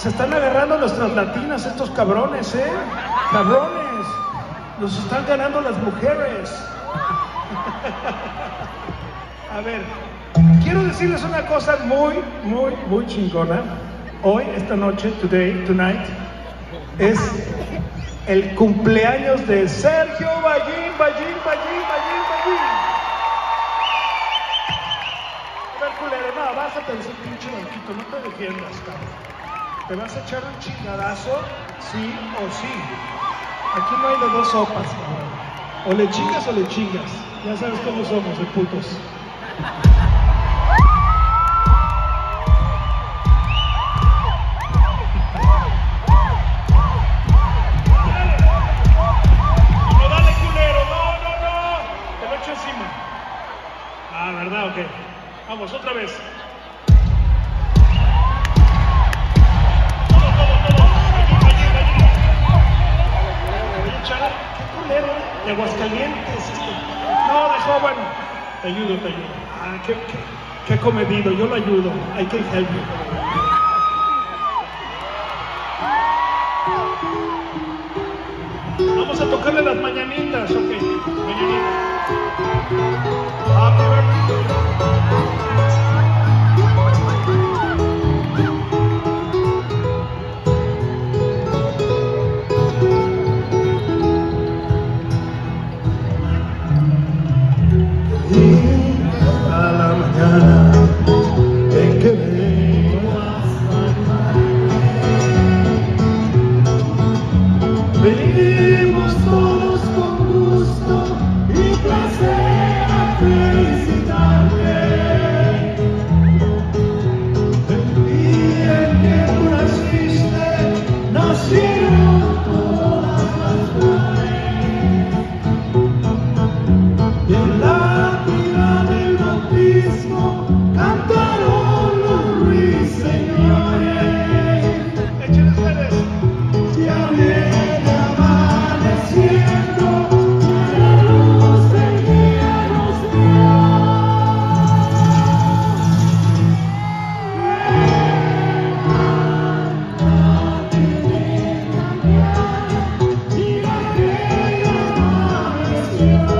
Se están agarrando nuestras latinas estos cabrones, ¿eh? Cabrones. Nos están ganando las mujeres. A ver, quiero decirles una cosa muy chingona. Hoy, esta noche, tonight, es el cumpleaños de Sergio Ballín. A ver, culero, no, bájate de ese pinche banquito, no te defiendas, cabrón. ¿Te vas a echar un chingadazo? Sí o sí. Aquí no hay de dos sopas, cabrón. O le chingas o le chingas. Ya sabes cómo somos, de putos. No, dale, culero. No. Te lo echo encima. Ah, ¿verdad? Ok. Vamos, otra vez. De Aguascalientes. No, dejó, bueno. Te ayudo. Ah, qué comedido, yo lo ayudo. I can help you. Vamos a tocarle las mañanitas, ok. Mañanitas. Happy birthday. Venimos todos con gusto y placer a felicitarte. El día en que tú naciste, nacieron todas las flores. Y en la vida del bautismo cantaron los ruiseñores. Ya viene amaneciendo, la luz del día nos dio. Mira que ya amaneció.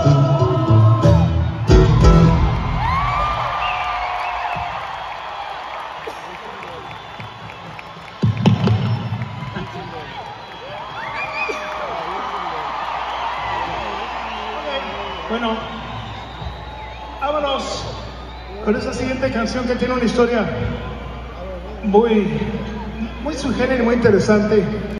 Bueno, vámonos con esa siguiente canción que tiene una historia muy sui generis, muy interesante.